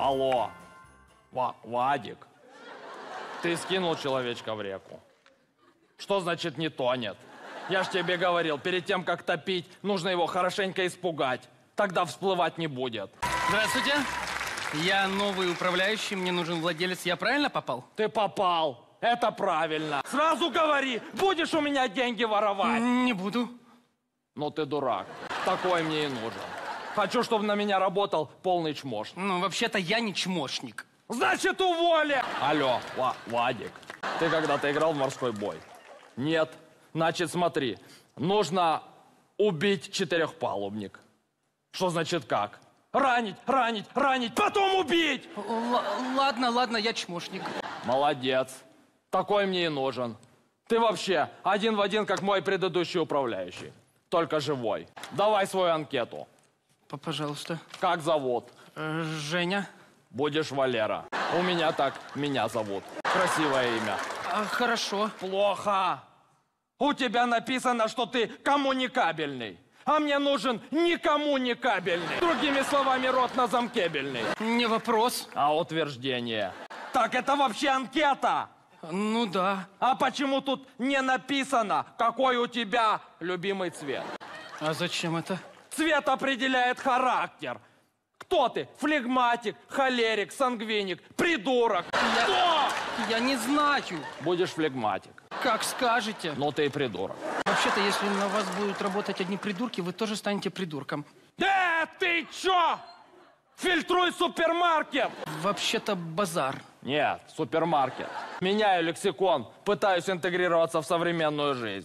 Алло, Вадик, ты скинул человечка в реку. Что значит не тонет? Я ж тебе говорил, перед тем, как топить, нужно его хорошенько испугать. Тогда всплывать не будет. Здравствуйте. Я новый управляющий, мне нужен владелец. Я правильно попал? Ты попал. Это правильно. Сразу говори, будешь у меня деньги воровать? Не буду. Ну ты дурак. Такой мне и нужен. Хочу, чтобы на меня работал полный чмошник. Ну, вообще-то я не чмошник. Значит, уволи! Алло, Вадик, ты когда-то играл в морской бой? Нет. Значит, смотри, нужно убить четырехпалубник. Что значит как? Ранить, ранить, ранить, потом убить! Ладно, я чмошник. Молодец. Такой мне и нужен. Ты вообще один в один, как мой предыдущий управляющий. Только живой. Давай свою анкету. Пожалуйста. Как зовут? Женя. Будешь Валера. У меня так меня зовут. Красивое имя. Хорошо. Плохо. У тебя написано, что ты коммуникабельный. А мне нужен некоммуникабельный. Другими словами, рот на замкебельный. Не вопрос. А утверждение? Так это вообще анкета. Ну да. А почему тут не написано, какой у тебя любимый цвет? А зачем это? Цвет определяет характер. Кто ты? Флегматик, холерик, сангвиник, придурок. Кто? Я не знаю. Будешь флегматик. Как скажете. Ну ты и придурок. Вообще-то, если на вас будут работать одни придурки, вы тоже станете придурком. Ты чё? Фильтруй супермаркет! Вообще-то базар. Нет, супермаркет. Меняю лексикон, пытаюсь интегрироваться в современную жизнь.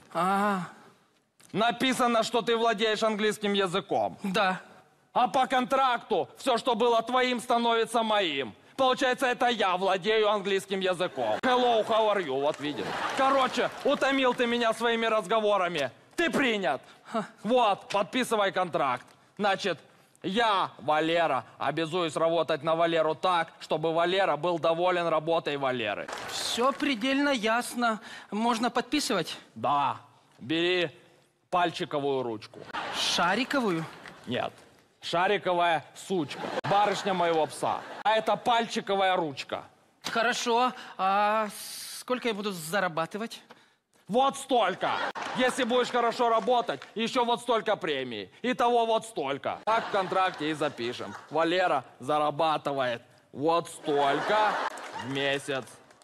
Написано, что ты владеешь английским языком. Да. А по контракту все, что было твоим, становится моим. Получается, это я владею английским языком. Hello, how are you? Вот видишь. Короче, утомил ты меня своими разговорами. Ты принят. Вот, подписывай контракт. Значит, я, Валера, обязуюсь работать на Валеру так, чтобы Валера был доволен работой Валеры. Все предельно ясно. Можно подписывать? Да. Бери пальчиковую ручку. Шариковую? Нет. Шариковая сучка. Барышня моего пса. А это пальчиковая ручка. Хорошо. А сколько я буду зарабатывать? Вот столько. Если будешь хорошо работать, еще вот столько премии. Итого вот столько. Так в контракте и запишем. Валера зарабатывает вот столько в месяц.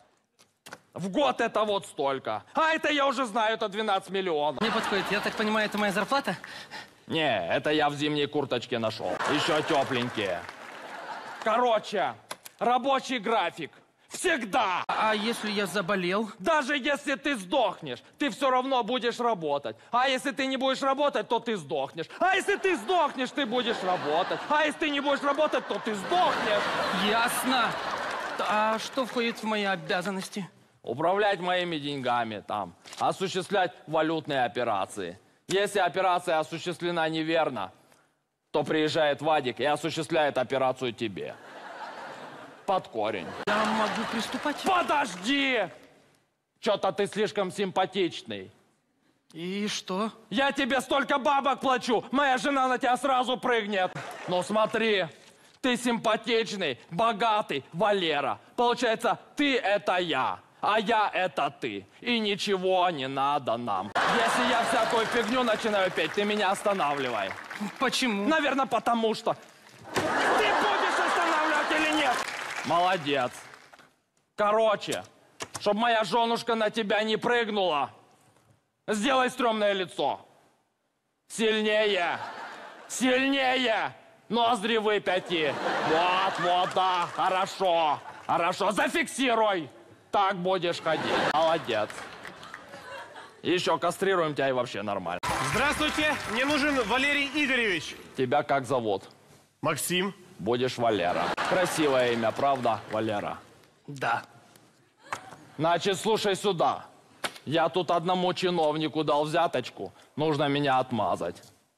В год это вот столько. А это я уже знаю, это 12 миллионов. Мне подходит. Я так понимаю, это моя зарплата? Не, это я в зимней курточке нашел. Еще тепленькие. Короче, рабочий график. Всегда. А если я заболел? Даже если ты сдохнешь, ты все равно будешь работать. А если ты не будешь работать, то ты сдохнешь. А если ты сдохнешь, ты будешь работать. А если ты не будешь работать, то ты сдохнешь. Ясно. А что входит в мои обязанности? Управлять моими деньгами там. Осуществлять валютные операции. Если операция осуществлена неверно, то приезжает Вадик и осуществляет операцию тебе. Под корень. Я могу приступать? Подожди! Что-то ты слишком симпатичный. И что? Я тебе столько бабок плачу, моя жена на тебя сразу прыгнет. Но смотри, ты симпатичный, богатый Валера. Получается, ты это я, а я это ты. И ничего не надо нам. Если я всякую фигню начинаю петь, ты меня останавливай. Почему? Наверное, потому что... Ты будешь останавливать или нет? Молодец. Короче, чтобы моя женушка на тебя не прыгнула, сделай стрёмное лицо. Сильнее. Сильнее. Ноздри выпяти. Вот, да. Хорошо. Хорошо. Зафиксируй. Так будешь ходить. Молодец. Еще кастрируем тебя и вообще нормально. Здравствуйте. Мне нужен Валерий Игоревич. Тебя как зовут? Максим. Будешь Валера. Красивое имя, правда, Валера? Да. Значит, слушай сюда. Я тут одному чиновнику дал взяточку. Нужно меня отмазать.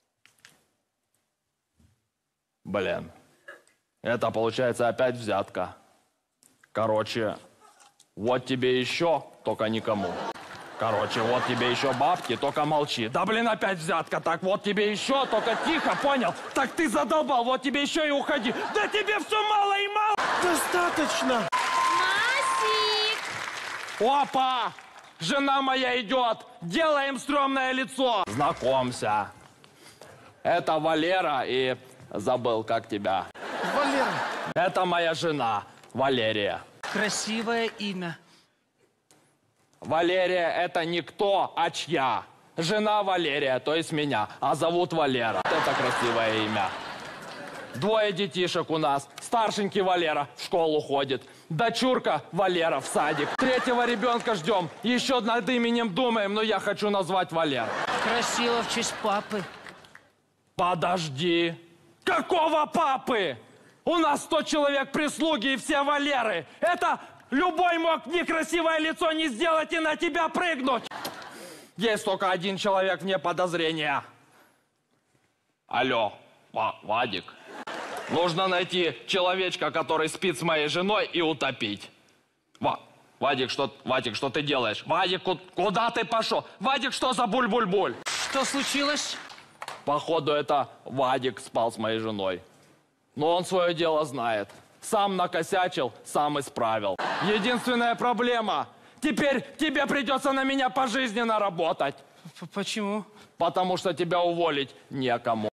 Блин. Это получается опять взятка. Короче, вот тебе еще, только никому. Короче, вот тебе еще бабки, только молчи. Да блин, опять взятка. Так, вот тебе еще, только тихо, понял? Так ты задолбал, вот тебе еще и уходи. Да тебе все мало и мало. Достаточно. Масик! Опа! Жена моя идет! Делаем стрёмное лицо! Знакомься. Это Валера и... Забыл, как тебя. Валера. Это моя жена, Валерия. Красивое имя. Валерия — это не кто, а чья. Жена Валерия, то есть меня, а зовут Валера. Это красивое имя. 2 детишек у нас. Старшенький Валера в школу ходит. Дочурка Валера в садик. 3-го ребенка ждем. Еще над именем думаем, но я хочу назвать Валера. Красиво в честь папы. Подожди. Какого папы? У нас 100 человек прислуги и все Валеры. Это любой мог некрасивое лицо не сделать и на тебя прыгнуть. Есть только 1 человек вне подозрения. Алло, Вадик. Нужно найти человечка, который спит с моей женой, и утопить. Вадик, что ты делаешь? Вадик, куда ты пошел? Вадик, что за буль-буль-буль? Что случилось? Походу, это Вадик спал с моей женой. Но он свое дело знает. Сам накосячил, сам исправил. Единственная проблема. Теперь тебе придется на меня пожизненно работать. Почему? Потому что тебя уволить некому.